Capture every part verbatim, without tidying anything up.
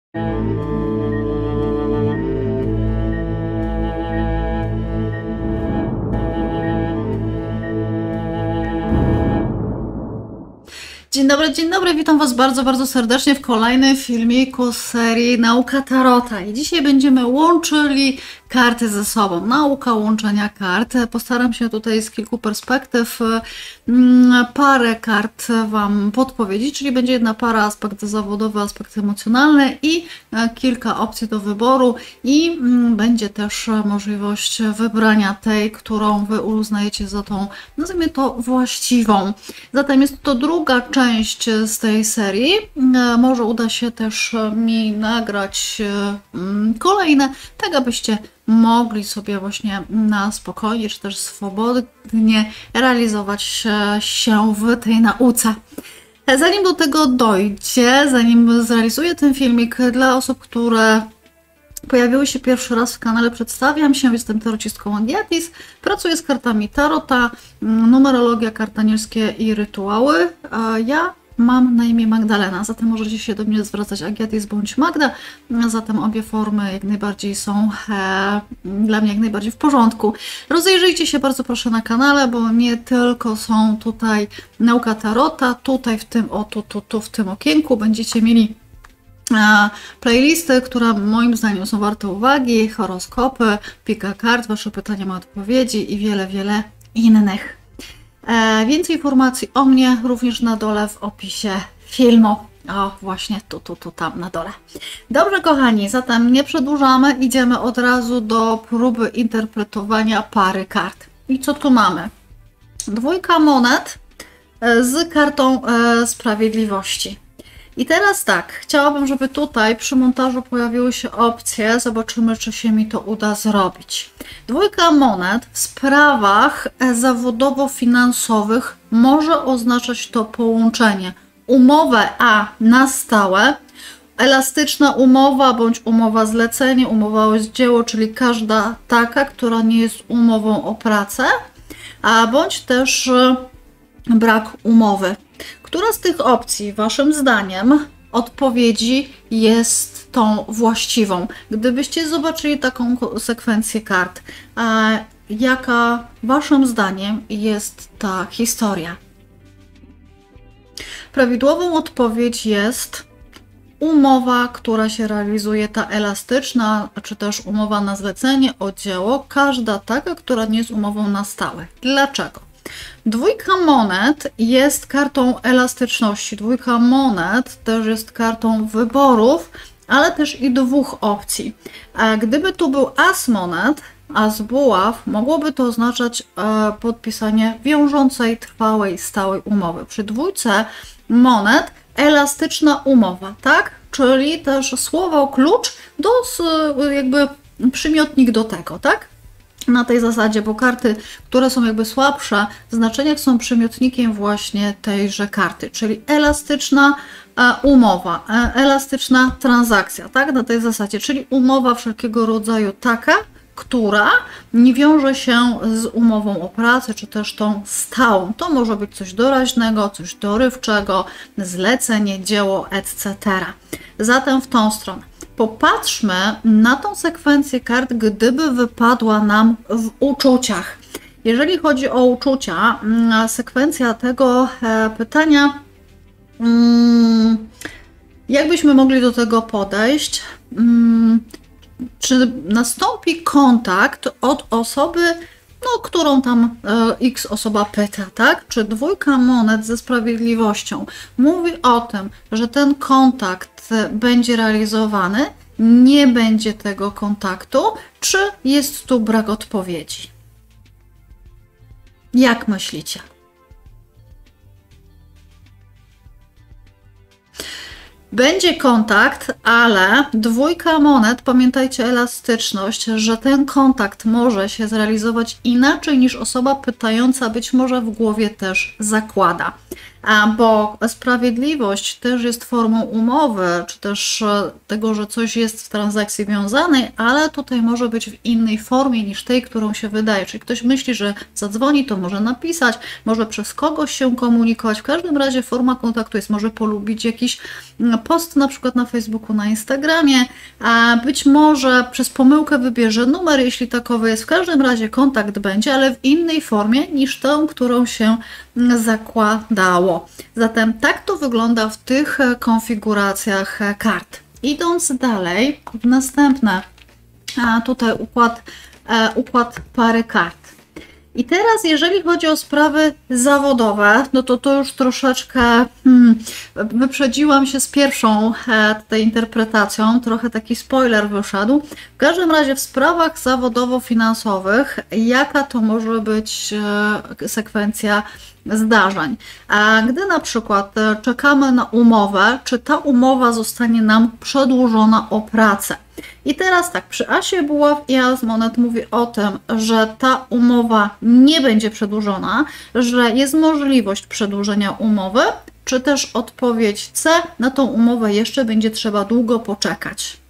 Dzień dobry, dzień dobry, witam Was bardzo, bardzo serdecznie w kolejnym filmiku z serii Nauka Tarota. I dzisiaj będziemy łączyli karty ze sobą. Nauka łączenia kart. Postaram się tutaj z kilku perspektyw parę kart Wam podpowiedzieć, czyli będzie jedna para, aspekt zawodowy, aspekt emocjonalny i kilka opcji do wyboru i będzie też możliwość wybrania tej, którą Wy uznajecie za tą, nazwijmy to, właściwą. Zatem jest to druga część z tej serii. Może uda się też mi nagrać kolejne, tak abyście mogli sobie właśnie na spokojnie, czy też swobodnie realizować się w tej nauce. Zanim do tego dojdzie, zanim zrealizuję ten filmik, dla osób, które pojawiły się pierwszy raz w kanale, przedstawiam się, jestem tarocistką Agiatis, pracuję z kartami tarota, numerologia, karty anielskie i rytuały. Ja mam na imię Magdalena, zatem możecie się do mnie zwracać Agiatis bądź Magda, zatem obie formy jak najbardziej są e, dla mnie jak najbardziej w porządku. Rozejrzyjcie się bardzo proszę na kanale, bo nie tylko są tutaj nauka tarota, tutaj w tym, o tu, tu, tu w tym okienku będziecie mieli playlisty, które moim zdaniem są warte uwagi, horoskopy, pika kart, Wasze pytania, ma odpowiedzi i wiele, wiele innych. E, więcej informacji o mnie również na dole w opisie filmu. O, właśnie tu, tu, tu, tam na dole. Dobrze, kochani, zatem nie przedłużamy, idziemy od razu do próby interpretowania pary kart. I co tu mamy? Dwójka monet z kartą e, sprawiedliwości. I teraz tak, chciałabym, żeby tutaj przy montażu pojawiły się opcje, zobaczymy, czy się mi to uda zrobić. Dwójka monet w sprawach zawodowo-finansowych może oznaczać to połączenie. Umowę A na stałe, elastyczna umowa bądź umowa zlecenie, umowa o dzieło, czyli każda taka, która nie jest umową o pracę, a bądź też brak umowy. Która z tych opcji, Waszym zdaniem, odpowiedzi jest tą właściwą? Gdybyście zobaczyli taką sekwencję kart, a jaka Waszym zdaniem jest ta historia? Prawidłową odpowiedź jest umowa, która się realizuje, ta elastyczna, czy też umowa na zlecenie, o dzieło, każda taka, która nie jest umową na stałe. Dlaczego? Dwójka monet jest kartą elastyczności. Dwójka monet też jest kartą wyborów, ale też i dwóch opcji. A gdyby tu był as monet, as buław, mogłoby to oznaczać e, podpisanie wiążącej, trwałej, stałej umowy. Przy dwójce monet elastyczna umowa, tak? Czyli też słowo klucz do jakby przymiotnik do tego, tak? Na tej zasadzie, bo karty, które są jakby słabsze w znaczeniach, są przymiotnikiem właśnie tejże karty, czyli elastyczna e, umowa, e, elastyczna transakcja, tak? Na tej zasadzie, czyli umowa wszelkiego rodzaju taka, która nie wiąże się z umową o pracę, czy też tą stałą. To może być coś doraźnego, coś dorywczego, zlecenie, dzieło, et cetera. Zatem w tą stronę. Popatrzmy na tą sekwencję kart, gdyby wypadła nam w uczuciach. Jeżeli chodzi o uczucia, sekwencja tego pytania, jak byśmy mogli do tego podejść? Czy nastąpi kontakt od osoby, no, którą tam e, X osoba pyta, tak? Czy dwójka monet ze sprawiedliwością mówi o tym, że ten kontakt będzie realizowany, nie będzie tego kontaktu, czy jest tu brak odpowiedzi? Jak myślicie? Będzie kontakt, ale dwójka monet, pamiętajcie elastyczność, że ten kontakt może się zrealizować inaczej niż osoba pytająca być może w głowie też zakłada. Bo sprawiedliwość też jest formą umowy, czy też tego, że coś jest w transakcji wiązanej, ale tutaj może być w innej formie niż tej, którą się wydaje. Czyli ktoś myśli, że zadzwoni, to może napisać, może przez kogoś się komunikować. W każdym razie forma kontaktu jest, może polubić jakiś post na przykład na Facebooku, na Instagramie, a być może przez pomyłkę wybierze numer, jeśli takowy jest. W każdym razie kontakt będzie, ale w innej formie niż tą, którą się zakładało. Zatem tak to wygląda w tych konfiguracjach kart. Idąc dalej, następne, a tutaj układ, układ pary kart. I teraz, jeżeli chodzi o sprawy zawodowe, no to to już troszeczkę hmm, wyprzedziłam się z pierwszą e, tutaj interpretacją, trochę taki spoiler wyszedł. W każdym razie w sprawach zawodowo-finansowych, jaka to może być e, sekwencja zdarzeń. A gdy na przykład czekamy na umowę, czy ta umowa zostanie nam przedłużona o pracę. I teraz tak, przy asie buław i as monet mówi o tym, że ta umowa nie będzie przedłużona, że jest możliwość przedłużenia umowy, czy też odpowiedź C, na tą umowę jeszcze będzie trzeba długo poczekać.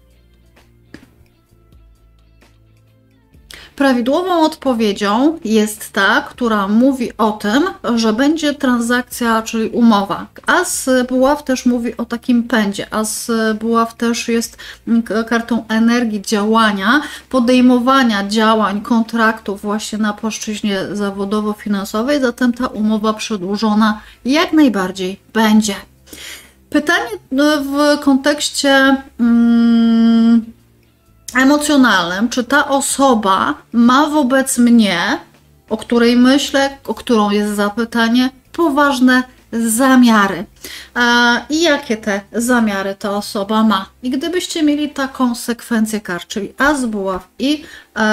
Prawidłową odpowiedzią jest ta, która mówi o tym, że będzie transakcja, czyli umowa. As buław też mówi o takim pędzie. As buław też jest kartą energii, działania, podejmowania działań, kontraktów właśnie na płaszczyźnie zawodowo-finansowej, zatem ta umowa przedłużona jak najbardziej będzie. Pytanie w kontekście Hmm, emocjonalnym, czy ta osoba ma wobec mnie, o której myślę, o którą jest zapytanie, poważne zamiary. I jakie te zamiary ta osoba ma? I gdybyście mieli taką sekwencję kart, czyli as buław i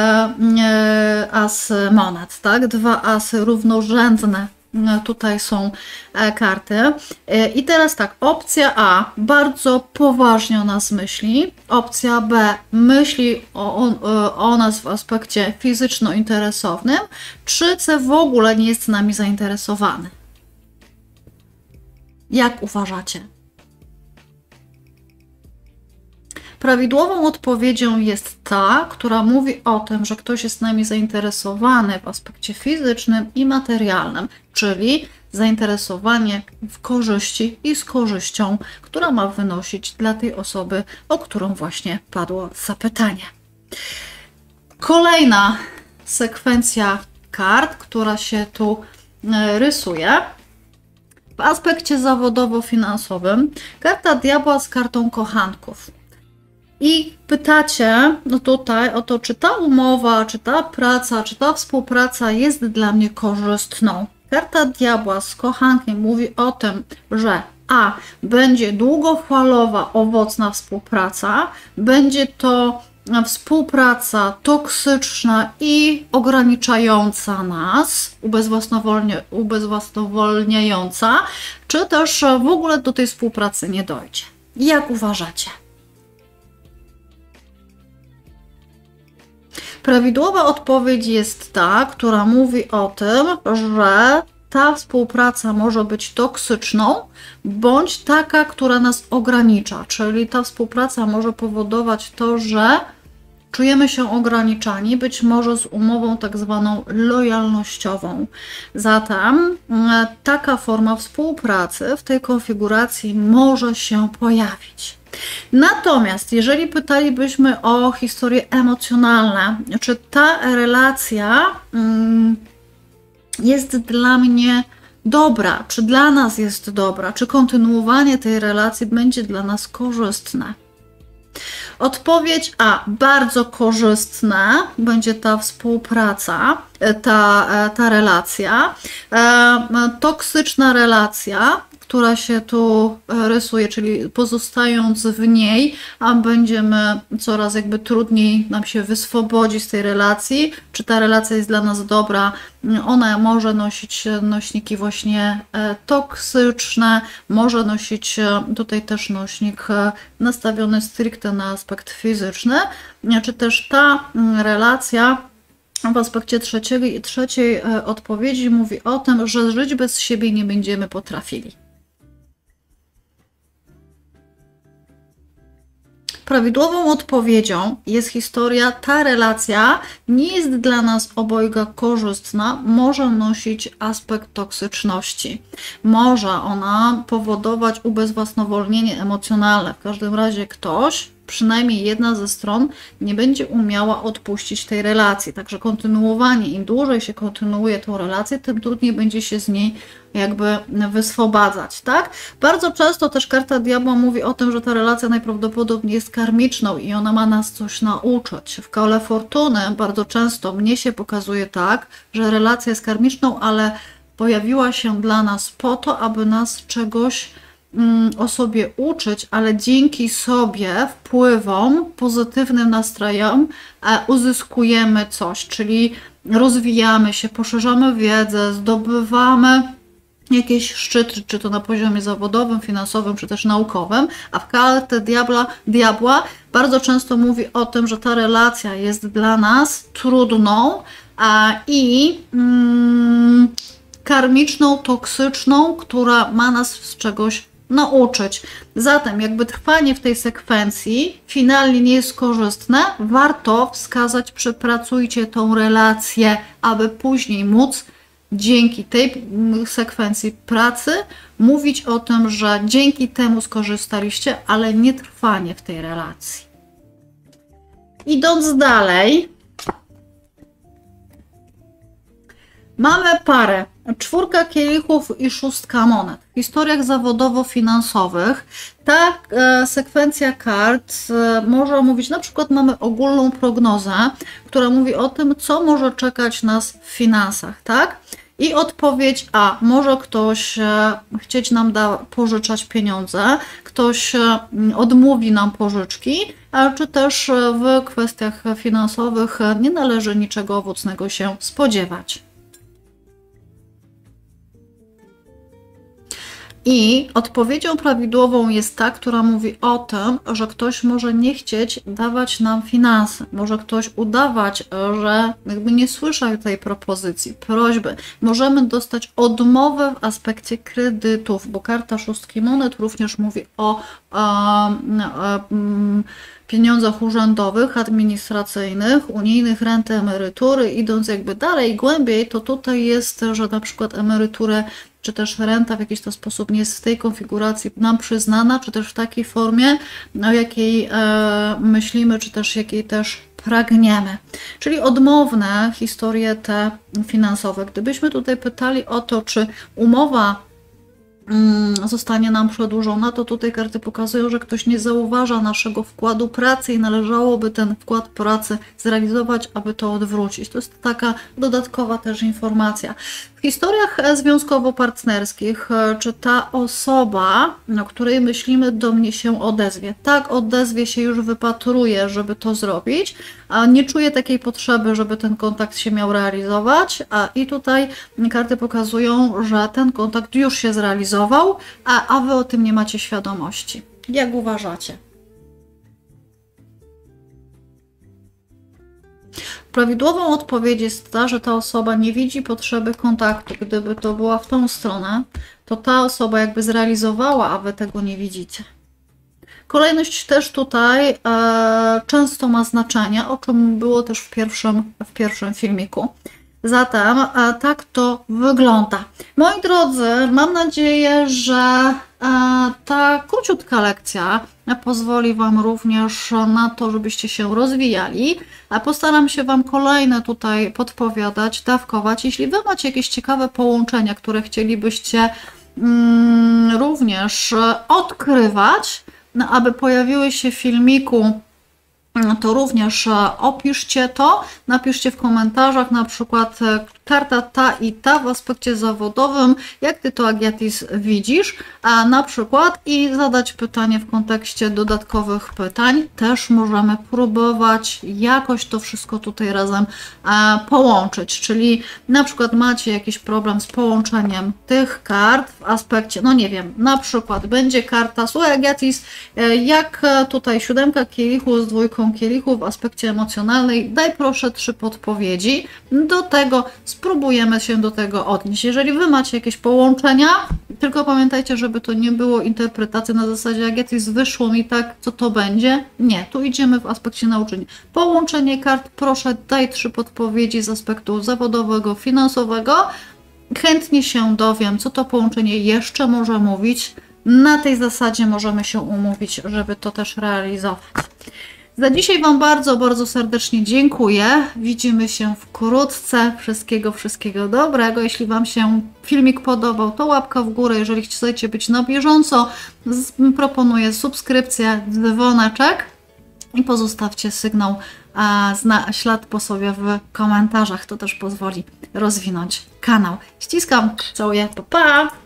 as monet, tak? Dwa asy równorzędne. Tutaj są karty. I teraz tak, opcja A bardzo poważnie o nas myśli, opcja B myśli o, o, o nas w aspekcie fizyczno-interesownym, czy C w ogóle nie jest nami zainteresowany. Jak uważacie? Prawidłową odpowiedzią jest ta, która mówi o tym, że ktoś jest nami zainteresowany w aspekcie fizycznym i materialnym, czyli zainteresowanie w korzyści i z korzyścią, która ma wynosić dla tej osoby, o którą właśnie padło zapytanie. Kolejna sekwencja kart, która się tu rysuje. W aspekcie zawodowo-finansowym karta diabła z kartą kochanków. I pytacie, no tutaj o to, czy ta umowa, czy ta praca, czy ta współpraca jest dla mnie korzystną. Karta diabła z kochankiem mówi o tym, że a. będzie długofalowa, owocna współpraca, będzie to współpraca toksyczna i ograniczająca nas, ubezwłasnowolnia, ubezwłasnowolniająca, czy też w ogóle do tej współpracy nie dojdzie. Jak uważacie? Prawidłowa odpowiedź jest ta, która mówi o tym, że ta współpraca może być toksyczną, bądź taka, która nas ogranicza, czyli ta współpraca może powodować to, że czujemy się ograniczani, być może z umową tak zwaną lojalnościową. Zatem taka forma współpracy w tej konfiguracji może się pojawić. Natomiast jeżeli pytalibyśmy o historie emocjonalne, czy ta relacja mm, jest dla mnie dobra, czy dla nas jest dobra, czy kontynuowanie tej relacji będzie dla nas korzystne? Odpowiedź A. Bardzo korzystne będzie ta współpraca, ta, ta relacja. E, toksyczna relacja, która się tu rysuje, czyli pozostając w niej, a będziemy coraz jakby trudniej nam się wyswobodzić z tej relacji. Czy ta relacja jest dla nas dobra? Ona może nosić nośniki właśnie toksyczne, może nosić tutaj też nośnik nastawiony stricte na aspekt fizyczny, czy też ta relacja w aspekcie trzeciej, trzeciej odpowiedzi mówi o tym, że żyć bez siebie nie będziemy potrafili. Prawidłową odpowiedzią jest historia, ta relacja nie jest dla nas obojga korzystna, może nosić aspekt toksyczności. Może ona powodować ubezwłasnowolnienie emocjonalne. W każdym razie ktoś, przynajmniej jedna ze stron, nie będzie umiała odpuścić tej relacji. Także kontynuowanie, im dłużej się kontynuuje tą relację, tym trudniej będzie się z niej jakby wyswobadzać, tak? Bardzo często też karta diabła mówi o tym, że ta relacja najprawdopodobniej jest karmiczną i ona ma nas coś nauczyć. W kole fortuny bardzo często mnie się pokazuje tak, że relacja jest karmiczną, ale pojawiła się dla nas po to, aby nas czegoś o sobie uczyć, ale dzięki sobie wpływom, pozytywnym nastrojom uzyskujemy coś, czyli rozwijamy się, poszerzamy wiedzę, zdobywamy jakieś szczyty, czy to na poziomie zawodowym, finansowym, czy też naukowym, a w kartę diabła, diabła bardzo często mówi o tym, że ta relacja jest dla nas trudną a, i mm, karmiczną, toksyczną, która ma nas z czegoś nauczyć. Zatem jakby trwanie w tej sekwencji finalnie nie jest korzystne, warto wskazać, przepracujcie tą relację, aby później móc dzięki tej sekwencji pracy mówić o tym, że dzięki temu skorzystaliście, ale nie trwanie w tej relacji. Idąc dalej, mamy parę czwórka kielichów i szóstka monet. W historiach zawodowo-finansowych ta e, sekwencja kart e, może mówić, na przykład mamy ogólną prognozę, która mówi o tym, co może czekać nas w finansach, tak? I odpowiedź A, może ktoś e, chcieć nam da, pożyczać pieniądze, ktoś e, odmówi nam pożyczki, a czy też e, w kwestiach finansowych e, nie należy niczego owocnego się spodziewać. I odpowiedzią prawidłową jest ta, która mówi o tym, że ktoś może nie chcieć dawać nam finanse, może ktoś udawać, że jakby nie słyszał tej propozycji, prośby. Możemy dostać odmowę w aspekcie kredytów, bo karta szóstki monet również mówi o, o, o pieniądzach urzędowych, administracyjnych, unijnych, renty, emerytury. Idąc jakby dalej, głębiej, to tutaj jest, że na przykład emeryturę czy też renta w jakiś to sposób nie jest w tej konfiguracji nam przyznana, czy też w takiej formie, o jakiej e, myślimy, czy też jakiej też pragniemy. Czyli odmowne historie te finansowe. Gdybyśmy tutaj pytali o to, czy umowa zostanie nam przedłużona, to tutaj karty pokazują, że ktoś nie zauważa naszego wkładu pracy i należałoby ten wkład pracy zrealizować, aby to odwrócić. To jest taka dodatkowa też informacja. W historiach związkowo-partnerskich, czy ta osoba, o której myślimy, do mnie się odezwie. Tak, odezwie się, już wypatruje, żeby to zrobić, a nie czuje takiej potrzeby, żeby ten kontakt się miał realizować, a i tutaj karty pokazują, że ten kontakt już się zrealizował, a, a wy o tym nie macie świadomości. Jak uważacie? Prawidłową odpowiedź jest ta, że ta osoba nie widzi potrzeby kontaktu. Gdyby to była w tą stronę, to ta osoba jakby zrealizowała, a wy tego nie widzicie. Kolejność też tutaj e, często ma znaczenie, o czym było też w pierwszym, w pierwszym filmiku. Zatem e, tak to wygląda. Moi drodzy, mam nadzieję, że e, ta króciutka lekcja pozwoli Wam również na to, żebyście się rozwijali. A postaram się Wam kolejne tutaj podpowiadać, dawkować. Jeśli Wy macie jakieś ciekawe połączenia, które chcielibyście mm, również odkrywać, no, aby pojawiły się w filmiku, to również opiszcie to, napiszcie w komentarzach na przykład karta ta i ta w aspekcie zawodowym, jak Ty to, Agiatis, widzisz, a na przykład i zadać pytanie w kontekście dodatkowych pytań. Też możemy próbować jakoś to wszystko tutaj razem połączyć, czyli na przykład macie jakiś problem z połączeniem tych kart w aspekcie, no nie wiem, na przykład będzie karta, słuchaj Agiatis, jak tutaj siódemka kielichu z dwójką kielichu w aspekcie emocjonalnej, daj proszę trzy podpowiedzi do tego z spróbujemy się do tego odnieść. Jeżeli Wy macie jakieś połączenia, tylko pamiętajcie, żeby to nie było interpretacji na zasadzie, jak jakieś wyszło mi tak, co to będzie. Nie, tu idziemy w aspekcie nauczenia. Połączenie kart, proszę daj trzy podpowiedzi z aspektu zawodowego, finansowego. Chętnie się dowiem, co to połączenie jeszcze może mówić. Na tej zasadzie możemy się umówić, żeby to też realizować. Za dzisiaj Wam bardzo, bardzo serdecznie dziękuję. Widzimy się wkrótce. Wszystkiego, wszystkiego dobrego. Jeśli Wam się filmik podobał, to łapka w górę. Jeżeli chcecie być na bieżąco, proponuję subskrypcję, dzwoneczek i pozostawcie sygnał, a zna, ślad po sobie w komentarzach. To też pozwoli rozwinąć kanał. Ściskam, całuję, pa pa!